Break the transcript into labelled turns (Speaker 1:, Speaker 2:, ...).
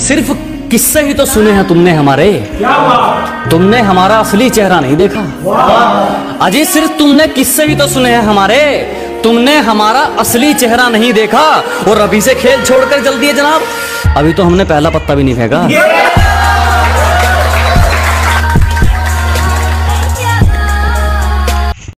Speaker 1: सिर्फ किस्से ही तो सुने हैं तुमने हमारे, तुमने हमारा असली चेहरा नहीं देखा। अजय सिर्फ तुमने किस्से ही तो सुने हैं हमारे, तुमने हमारा असली चेहरा नहीं देखा। और अभी से खेल छोड़कर जल्दी है जनाब, अभी तो हमने पहला पत्ता भी नहीं फेंका।